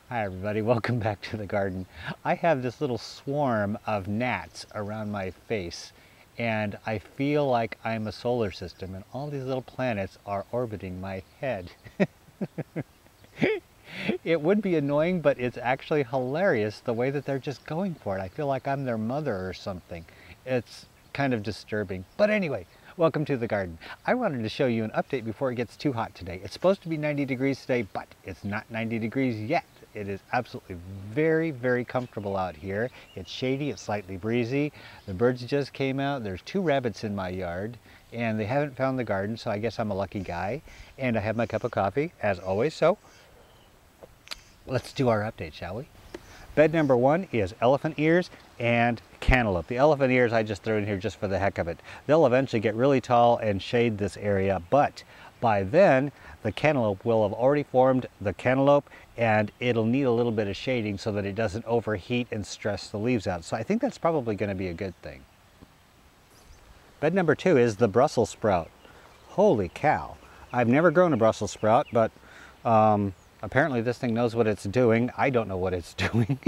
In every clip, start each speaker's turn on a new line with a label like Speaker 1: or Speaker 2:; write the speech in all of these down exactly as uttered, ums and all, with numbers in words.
Speaker 1: Hi everybody, welcome back to the garden. I have this little swarm of gnats around my face and I feel like I'm a solar system and all these little planets are orbiting my head. It would be annoying, but it's actually hilarious the way that they're just going for it. I feel like I'm their mother or something. It's kind of disturbing. But anyway, welcome to the garden. I wanted to show you an update before it gets too hot today. It's supposed to be ninety degrees today, but it's not ninety degrees yet. It is absolutely very, very comfortable out here. It's shady, it's slightly breezy. The birds just came out. There's two rabbits in my yard and they haven't found the garden, so I guess I'm a lucky guy. And I have my cup of coffee, as always, so let's do our update, shall we? Bed number one is elephant ears and cantaloupe. The elephant ears I just threw in here just for the heck of it. They'll eventually get really tall and shade this area, but by then the cantaloupe will have already formed the cantaloupe and it'll need a little bit of shading so that it doesn't overheat and stress the leaves out. So I think that's probably going to be a good thing. Bed number two is the Brussels sprout. Holy cow. I've never grown a Brussels sprout, but um, apparently this thing knows what it's doing. I don't know what it's doing.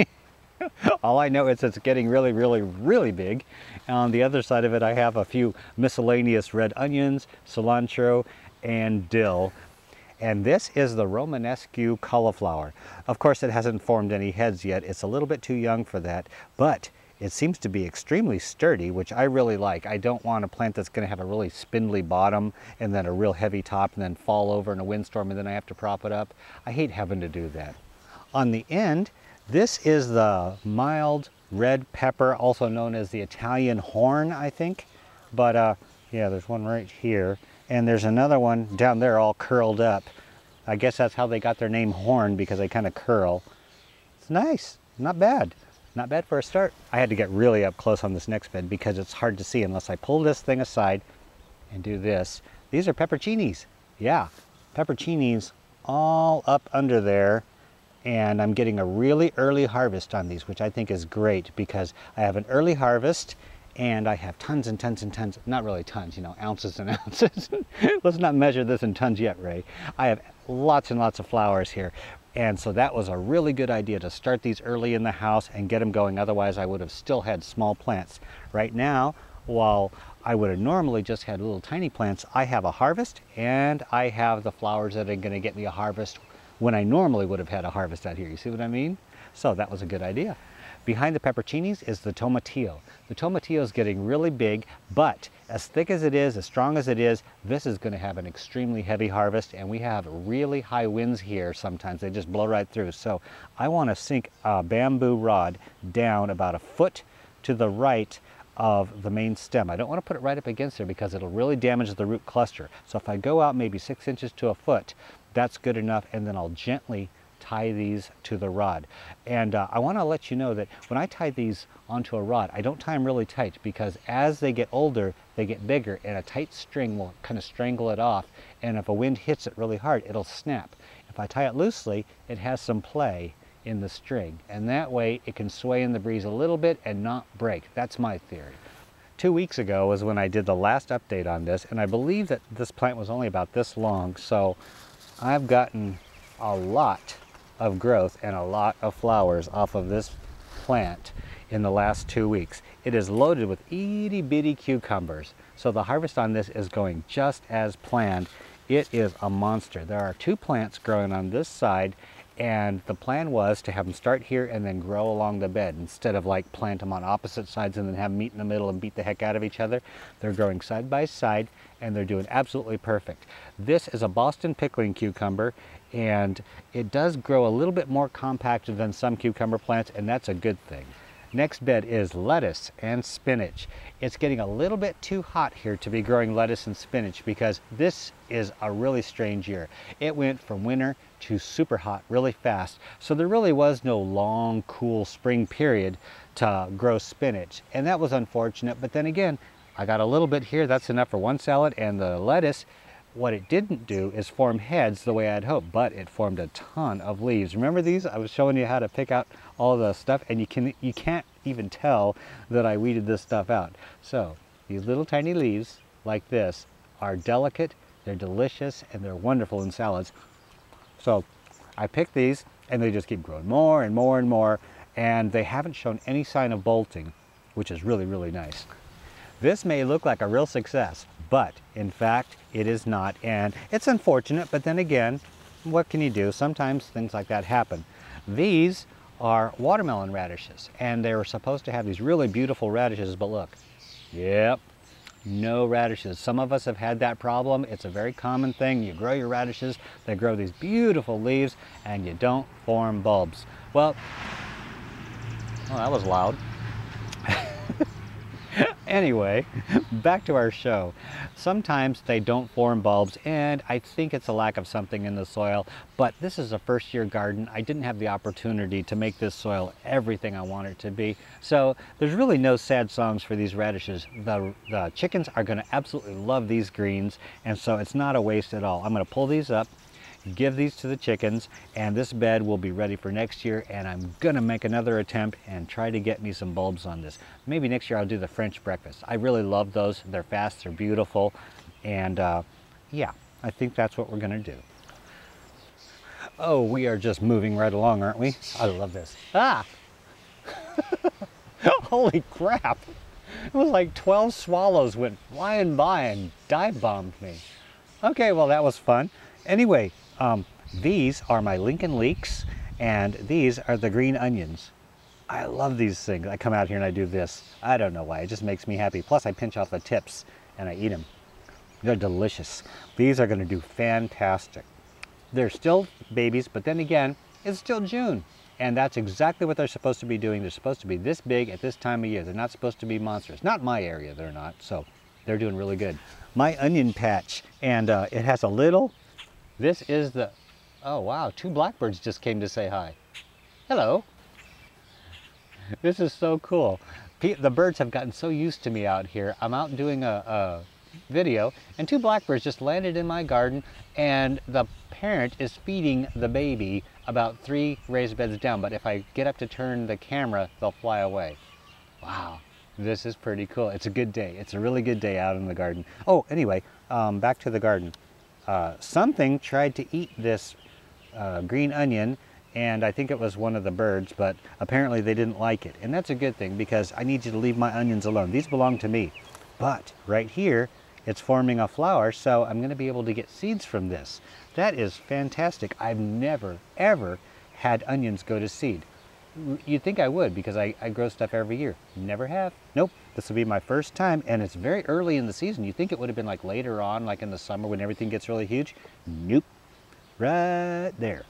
Speaker 1: All I know is it's getting really, really, really big. On the other side of it, I have a few miscellaneous red onions, cilantro, and dill. And this is the Romanesque cauliflower. Of course, it hasn't formed any heads yet. It's a little bit too young for that, but it seems to be extremely sturdy, which I really like. I don't want a plant that's going to have a really spindly bottom and then a real heavy top and then fall over in a windstorm and then I have to prop it up. I hate having to do that. On the end, this is the mild red pepper, also known as the Italian horn, I think. But uh, yeah, there's one right here. And there's another one down there all curled up. I guess that's how they got their name horn, because they kind of curl. It's nice, not bad. Not bad for a start. I had to get really up close on this next bed because it's hard to see unless I pull this thing aside and do this. These are pepperoncinis. Yeah, pepperoncinis all up under there. And I'm getting a really early harvest on these, which I think is great because I have an early harvest and I have tons and tons and tons, not really tons, you know, ounces and ounces. Let's not measure this in tons yet, Ray. I have lots and lots of flowers here. And so that was a really good idea to start these early in the house and get them going. Otherwise, I would have still had small plants. Right now, while I would have normally just had little tiny plants, I have a harvest and I have the flowers that are going to get me a harvest when I normally would have had a harvest out here. You see what I mean? So that was a good idea. Behind the pepperoncinis is the tomatillo. The tomatillo is getting really big, but as thick as it is, as strong as it is, this is going to have an extremely heavy harvest, and we have really high winds here sometimes. They just blow right through. So I want to sink a bamboo rod down about a foot to the right of the main stem. I don't want to put it right up against there because it'll really damage the root cluster. So if I go out maybe six inches to a foot, that's good enough, and then I'll gently tie these to the rod. And uh, I want to let you know that when I tie these onto a rod, I don't tie them really tight because as they get older, they get bigger and a tight string will kind of strangle it off. And if a wind hits it really hard, it'll snap. If I tie it loosely, it has some play in the string. And that way it can sway in the breeze a little bit and not break. That's my theory. Two weeks ago was when I did the last update on this, and I believe that this plant was only about this long. So I've gotten a lot of growth and a lot of flowers off of this plant in the last two weeks. It is loaded with itty bitty cucumbers. So the harvest on this is going just as planned. It is a monster. There are two plants growing on this side, and the plan was to have them start here and then grow along the bed instead of like plant them on opposite sides and then have them meet in the middle and beat the heck out of each other. They're growing side by side and they're doing absolutely perfect. This is a Boston pickling cucumber, and it does grow a little bit more compact than some cucumber plants, and that's a good thing. Next bed is lettuce and spinach. It's getting a little bit too hot here to be growing lettuce and spinach because this is a really strange year. It went from winter to super hot really fast. So there really was no long, cool spring period to grow spinach. And that was unfortunate. But then again, I got a little bit here. That's enough for one salad. And the lettuce, what it didn't do is form heads the way I'd hoped, but it formed a ton of leaves. Remember these? I was showing you how to pick out all the stuff, and you can you can't even tell that I weeded this stuff out. So these little tiny leaves like this are delicate, they're delicious, and they're wonderful in salads. So I picked these and they just keep growing more and more and more, and they haven't shown any sign of bolting, which is really, really nice. This may look like a real success, but in fact, it is not, and it's unfortunate, but then again, what can you do? Sometimes things like that happen. These are watermelon radishes, and they were supposed to have these really beautiful radishes, but look, yep, no radishes. Some of us have had that problem. It's a very common thing. You grow your radishes, they grow these beautiful leaves, and you don't form bulbs. Well, oh, that was loud. Anyway, back to our show. Sometimes they don't form bulbs, and I think it's a lack of something in the soil, but this is a first year garden. I didn't have the opportunity to make this soil everything I want it to be. So there's really no sad songs for these radishes. The, the chickens are gonna absolutely love these greens, and so it's not a waste at all. I'm gonna pull these up, give these to the chickens, and this bed will be ready for next year, and I'm gonna make another attempt and try to get me some bulbs on this. Maybe next year I'll do the French breakfast. I really love those. They're fast, they're beautiful, and uh, yeah, I think that's what we're gonna do. Oh, we are just moving right along, aren't we? I love this. Ah! Holy crap! It was like twelve swallows went flying by and dive bombed me. Okay, well that was fun. Anyway, um, these are my Lincoln leeks, and these are the green onions. I love these things. I come out here and I do this. I don't know why, it just makes me happy. Plus I pinch off the tips and I eat them. They're delicious. These are gonna do fantastic. They're still babies, but then again, it's still June. And that's exactly what they're supposed to be doing. They're supposed to be this big at this time of year. They're not supposed to be monsters. Not my area, they're not, so they're doing really good. My onion patch, and uh, it has a little, this is the, oh wow, two blackbirds just came to say hi. Hello. This is so cool. The birds have gotten so used to me out here. I'm out doing a, a video, and two blackbirds just landed in my garden, and the parent is feeding the baby about three raised beds down, but if I get up to turn the camera, they'll fly away. Wow, this is pretty cool. It's a good day. It's a really good day out in the garden. Oh, anyway, um, back to the garden. Uh, something tried to eat this uh, green onion, and I think it was one of the birds, but apparently they didn't like it. And that's a good thing, because I need you to leave my onions alone. These belong to me. But right here, it's forming a flower, so I'm going to be able to get seeds from this. That is fantastic. I've never, ever had onions go to seed. You'd think I would, because I, I grow stuff every year. Never have. Nope. This will be my first time, and it's very early in the season. You think it would have been like later on, like in the summer when everything gets really huge. Nope. Right there.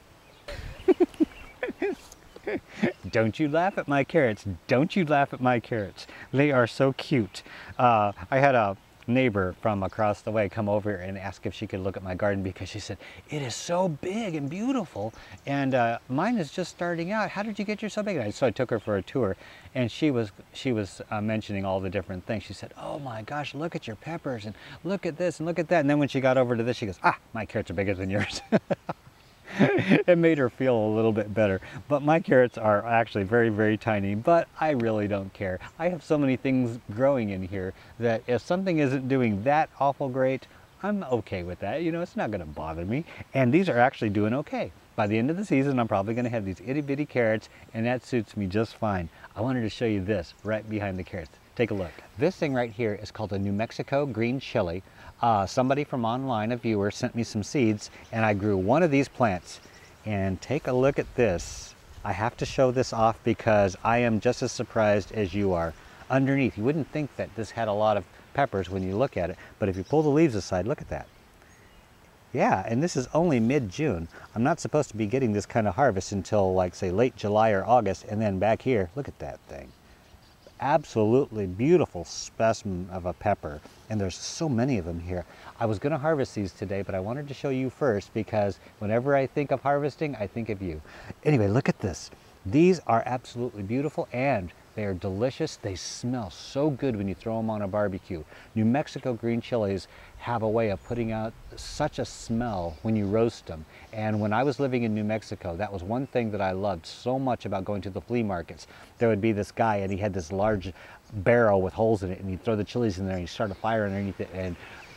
Speaker 1: Don't you laugh at my carrots. Don't you laugh at my carrots. They are so cute. Uh, I had a neighbor from across the way come over and ask if she could look at my garden, because she said, it is so big and beautiful, and uh, mine is just starting out. How did you get yours so big? And so I took her for a tour, and she was she was uh, mentioning all the different things. She said, oh my gosh, look at your peppers, and look at this, and look at that. And then when she got over to this, she goes, ah, my carrots are bigger than yours. It made her feel a little bit better. But my carrots are actually very, very tiny, but I really don't care. I have so many things growing in here that if something isn't doing that awful great, I'm okay with that. You know, it's not gonna bother me. And these are actually doing okay. By the end of the season, I'm probably gonna have these itty bitty carrots, and that suits me just fine. I wanted to show you this right behind the carrots. Take a look. This thing right here is called a New Mexico green chili. Uh, somebody from online, a viewer, sent me some seeds, and I grew one of these plants. And take a look at this. I have to show this off because I am just as surprised as you are. Underneath, you wouldn't think that this had a lot of peppers when you look at it, but if you pull the leaves aside, look at that. Yeah, and this is only mid-June. I'm not supposed to be getting this kind of harvest until, like, say, late July or August, and then back here, look at that thing. Absolutely beautiful specimen of a pepper, and there's so many of them here. I was going to harvest these today, but I wanted to show you first, because whenever I think of harvesting, I think of you. Anyway, look at this. These are absolutely beautiful, and they are delicious. They smell so good when you throw them on a barbecue. New Mexico green chilies have a way of putting out such a smell when you roast them. And when I was living in New Mexico, that was one thing that I loved so much about going to the flea markets. There would be this guy, and he had this large barrel with holes in it, and he'd throw the chilies in there, and he'd start a fire underneath it, and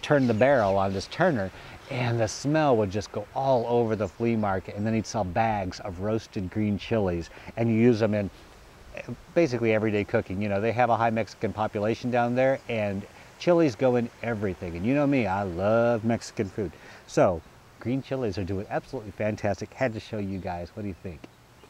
Speaker 1: turn the barrel on this turner, and the smell would just go all over the flea market. And then he'd sell bags of roasted green chilies, and you use them in basically everyday cooking. You know, they have a high Mexican population down there, and chilies go in everything. And you know me, I love Mexican food. So green chilies are doing absolutely fantastic. Had to show you guys. What do you think?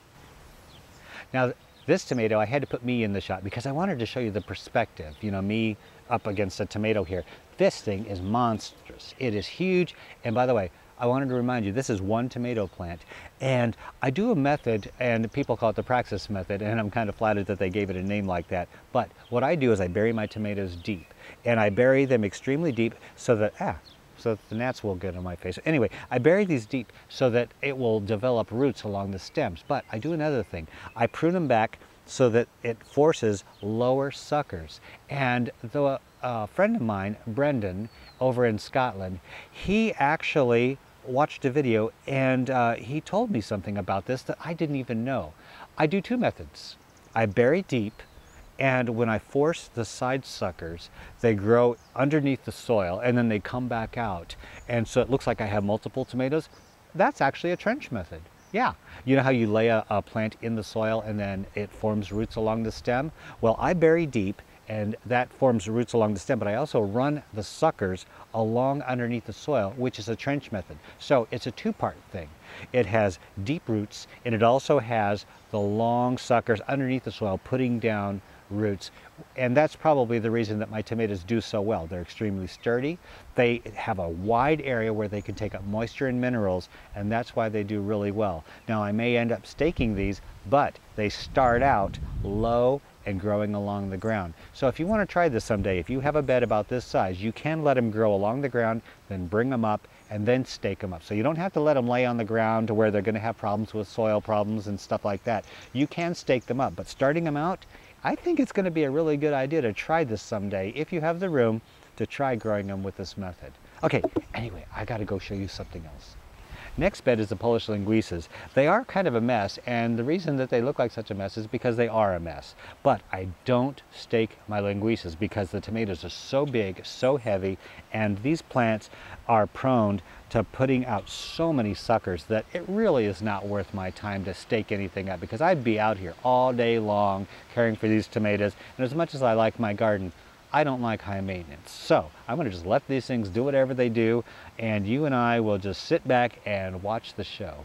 Speaker 1: Now, this tomato, I had to put me in the shot because I wanted to show you the perspective. You know, me up against a tomato here. This thing is monstrous. It is huge. And by the way, I wanted to remind you, this is one tomato plant. And I do a method, and people call it the praxis method, and I'm kind of flattered that they gave it a name like that. But what I do is I bury my tomatoes deep. And I bury them extremely deep so that, ah, so that the gnats will get on my face. Anyway, I bury these deep so that it will develop roots along the stems. But I do another thing. I prune them back so that it forces lower suckers. And the uh, friend of mine, Brendan, over in Scotland, he actually watched a video, and uh, he told me something about this that I didn't even know. I do two methods. I bury deep, and when I force the side suckers, they grow underneath the soil, and then they come back out. And so it looks like I have multiple tomatoes. That's actually a trench method. Yeah, you know how you lay a, a plant in the soil and then it forms roots along the stem? Well, I bury deep, and that forms roots along the stem, but I also run the suckers along underneath the soil, which is a trench method. So it's a two-part thing. It has deep roots, and it also has the long suckers underneath the soil putting down roots. And that's probably the reason that my tomatoes do so well. They're extremely sturdy. They have a wide area where they can take up moisture and minerals, and that's why they do really well. Now, I may end up staking these, but they start out low and growing along the ground. So if you want to try this someday, if you have a bed about this size, you can let them grow along the ground, then bring them up, and then stake them up. So you don't have to let them lay on the ground to where they're going to have problems with soil problems and stuff like that. You can stake them up, but starting them out, I think it's going to be a really good idea to try this someday, if you have the room, to try growing them with this method. Okay, anyway, I got to go show you something else. Next bed is the Polish linguices. They are kind of a mess, and the reason that they look like such a mess is because they are a mess. But I don't stake my linguices because the tomatoes are so big, so heavy, and these plants are prone to putting out so many suckers that it really is not worth my time to stake anything up, because I'd be out here all day long caring for these tomatoes, and as much as I like my garden, I don't like high maintenance. So I'm going to just let these things do whatever they do, and you and I will just sit back and watch the show.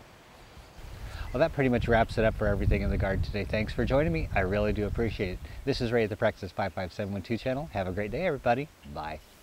Speaker 1: Well, that pretty much wraps it up for everything in the garden today. Thanks for joining me. I really do appreciate it. This is Ray at the Praxis five five seven one two channel. Have a great day, everybody. Bye.